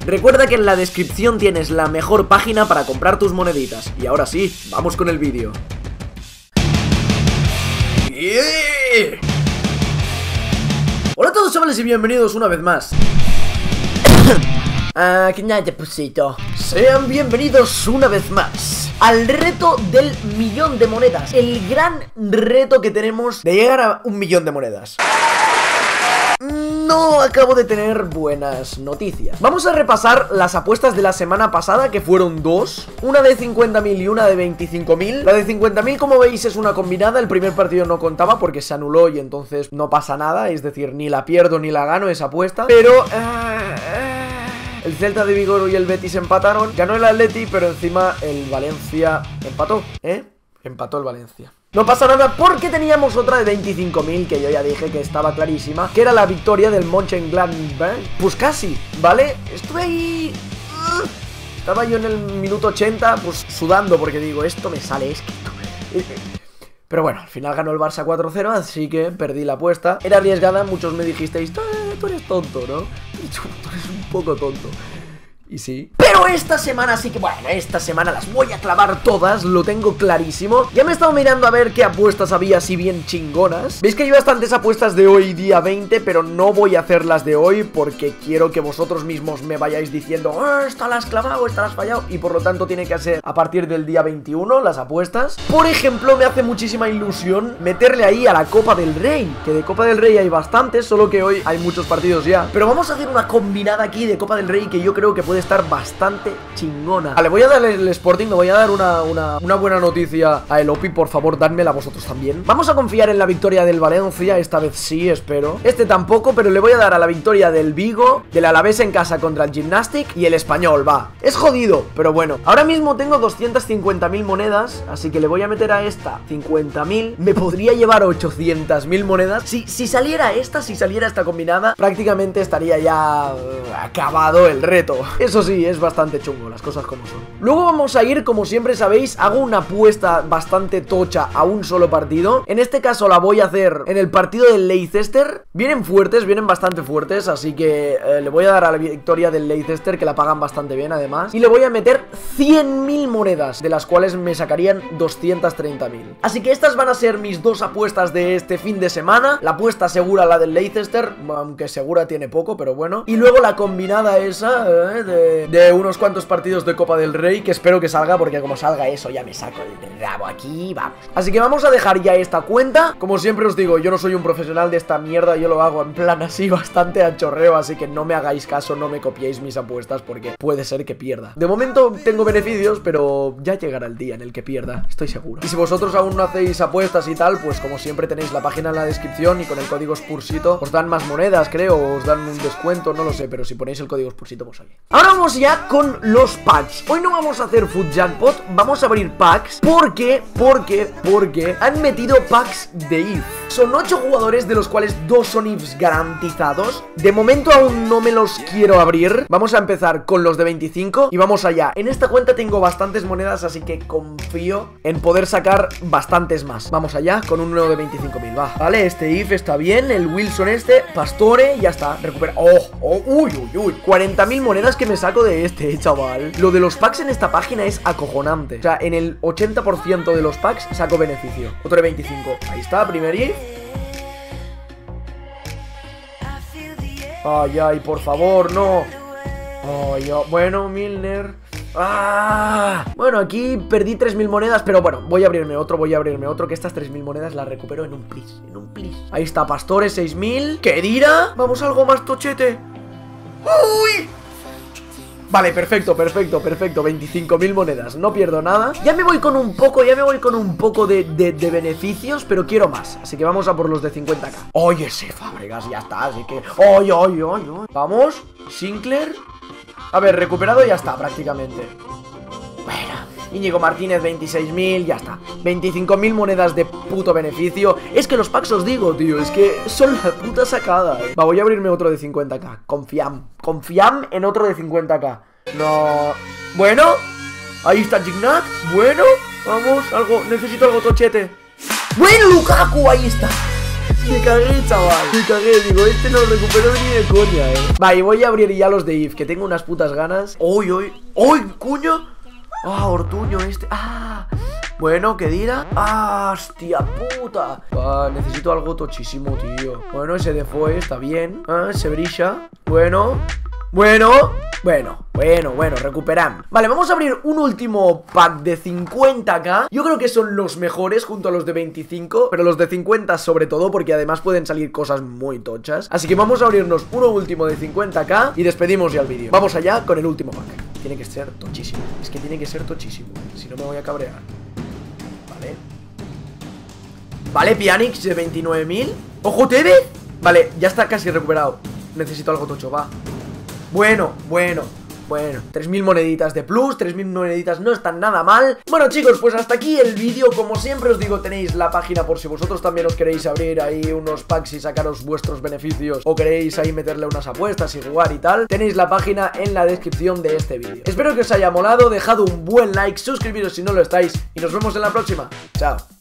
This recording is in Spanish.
Recuerda que en la descripción tienes la mejor página para comprar tus moneditas. Y ahora sí, vamos con el vídeo. Hola a todos, chavales, y bienvenidos una vez más. ¿Qué nada, pusito? Sean bienvenidos una vez más al reto del millón de monedas. El gran reto que tenemos de llegar a 1 millón de monedas. No acabo de tener buenas noticias. Vamos a repasar las apuestas de la semana pasada, que fueron dos. Una de 50.000 y una de 25.000. La de 50.000, como veis, es una combinada. El primer partido no contaba porque se anuló y entonces no pasa nada. Es decir, ni la pierdo ni la gano esa apuesta. Pero... el Celta de Vigo y el Betis empataron. Ganó el Atleti, pero encima el Valencia empató, Empató el Valencia. No pasa nada porque teníamos otra de 25.000 que yo ya dije que estaba clarísima, que era la victoria del Mönchengladbach. Pues casi, ¿vale? Estuve ahí... Estaba yo en el minuto 80 pues sudando porque digo, esto me sale, es que... Pero bueno, al final ganó el Barça 4-0, así que perdí la apuesta. Era arriesgada, muchos me dijisteis, tú eres tonto, ¿no? Y tú eres un poco tonto. Y sí. Pero esta semana sí que, bueno, esta semana las voy a clavar todas, lo tengo clarísimo. Ya me he estado mirando a ver qué apuestas había así bien chingonas. Veis que hay bastantes apuestas de hoy día 20, pero no voy a hacer las de hoy porque quiero que vosotros mismos me vayáis diciendo, esta la has clavado, esta la has fallado. Y por lo tanto tiene que ser a partir del día 21 las apuestas. Por ejemplo, me hace muchísima ilusión meterle ahí a la Copa del Rey, que de Copa del Rey hay bastantes, solo que hoy hay muchos partidos ya. Pero vamos a hacer una combinada aquí de Copa del Rey que yo creo que puede estar bastante chingona. Vale, voy a darle el Sporting, le voy a dar una buena noticia a el Opi, por favor, dádmela vosotros también. Vamos a confiar en la victoria del Valencia, esta vez sí, espero. Este tampoco, pero le voy a dar a la victoria del Vigo, del Alavés en casa contra el Gymnastic y el Español, va. Es jodido, pero bueno. Ahora mismo tengo 250.000 monedas, así que le voy a meter a esta 50.000. Me podría llevar 800.000 monedas. Si saliera esta combinada, prácticamente estaría ya acabado el reto. Eso sí, es bastante chungo, las cosas como son. Luego vamos a ir, como siempre sabéis, hago una apuesta bastante tocha a un solo partido. En este caso la voy a hacer en el partido del Leicester. Vienen fuertes, vienen bastante fuertes, así que le voy a dar a la victoria del Leicester, que la pagan bastante bien además. Y le voy a meter 100.000 monedas, de las cuales me sacarían 230.000. Así que estas van a ser mis dos apuestas de este fin de semana. La apuesta segura, la del Leicester, aunque segura tiene poco, pero bueno. Y luego la combinada esa, de unos cuantos partidos de Copa del Rey, que espero que salga, porque como salga eso ya me saco el rabo aquí, vamos. Así que vamos a dejar ya esta cuenta. Como siempre os digo, yo no soy un profesional de esta mierda, yo lo hago en plan así bastante a chorreo, así que no me hagáis caso, no me copiéis mis apuestas, porque puede ser que pierda. De momento tengo beneficios, pero ya llegará el día en el que pierda, estoy seguro. Y si vosotros aún no hacéis apuestas y tal, pues como siempre tenéis la página en la descripción, y con el código Spursito os dan más monedas, creo, o os dan un descuento, no lo sé, pero si ponéis el código Spursito, pues oye. Ahora vamos ya con los packs. Hoy no vamos a hacer Food Jackpot, vamos a abrir packs porque han metido packs de IF. Son 8 jugadores, de los cuales 2 son IFs garantizados. De momento aún no me los quiero abrir. Vamos a empezar con los de 25 y vamos allá. En esta cuenta tengo bastantes monedas, así que confío en poder sacar bastantes más. Vamos allá con uno de 25.000, va. Vale, este IF está bien, el Wilson este, Pastore, ya está, recupera. Uy, 40.000 monedas que me saco de este, chaval. Lo de los packs en esta página es acojonante. O sea, en el 80% de los packs saco beneficio. Otro de 25, ahí está, primer IF. Ay, por favor, no. Bueno, Milner. Bueno, aquí perdí 3.000 monedas, pero bueno, voy a abrirme otro, que estas 3.000 monedas las recupero en un plis, Ahí está, Pastore, 6.000. ¿Qué dirá? Vamos a algo más tochete. ¡Uy! Vale, perfecto, 25.000 monedas, no pierdo nada. Ya me voy con un poco de beneficios, pero quiero más. Así que vamos a por los de 50k. Oye, ese Fábregas ya está, así que... Vamos, Sinclair. A ver, recuperado ya está, prácticamente. Bueno, Íñigo Martínez, 26.000, ya está. 25.000 monedas de puto beneficio. Es que los packs os digo, tío, es que son la puta sacada, Va, voy a abrirme otro de 50k. Confiam en otro de 50k. No... Bueno, ahí está Gignac. Bueno, vamos, necesito algo tochete. Bueno, Lukaku, ahí está. Me cagué, chaval. Me cagué, digo, este no lo recupero ni de coña, Va, y voy a abrir ya los de If, que tengo unas putas ganas. ¡Uy, uy! ¡Uy, cuño! ¡Ah, Ortuño este! ¡Ah! Bueno, ¿qué dirá? ¡Ah, hostia puta! Necesito algo tochísimo, tío. Bueno, ese de Foe está bien. Se brilla. Bueno, recuperan. Vale, vamos a abrir un último pack de 50k. Yo creo que son los mejores junto a los de 25, pero los de 50 sobre todo, porque además pueden salir cosas muy tochas. Así que vamos a abrirnos uno último de 50k y despedimos ya el vídeo. Vamos allá con el último pack. Tiene que ser tochísimo. Es que tiene que ser tochísimo, si no me voy a cabrear. Vale, Pjanic de 29.000. ¡Ojo, Tevez! Vale, ya está casi recuperado. Necesito algo tocho, va. Bueno 3.000 moneditas de plus, 3.000 moneditas no están nada mal. Bueno, chicos, pues hasta aquí el vídeo. Como siempre os digo, tenéis la página por si vosotros también os queréis abrir ahí unos packs y sacaros vuestros beneficios, o queréis ahí meterle unas apuestas y jugar y tal. Tenéis la página en la descripción de este vídeo. Espero que os haya molado, dejad un buen like, suscribiros si no lo estáis y nos vemos en la próxima. Chao.